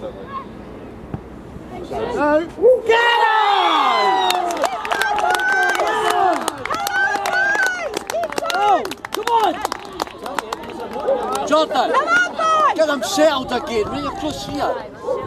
Get on! Come on! Jonathan! Get him settled again, right across here.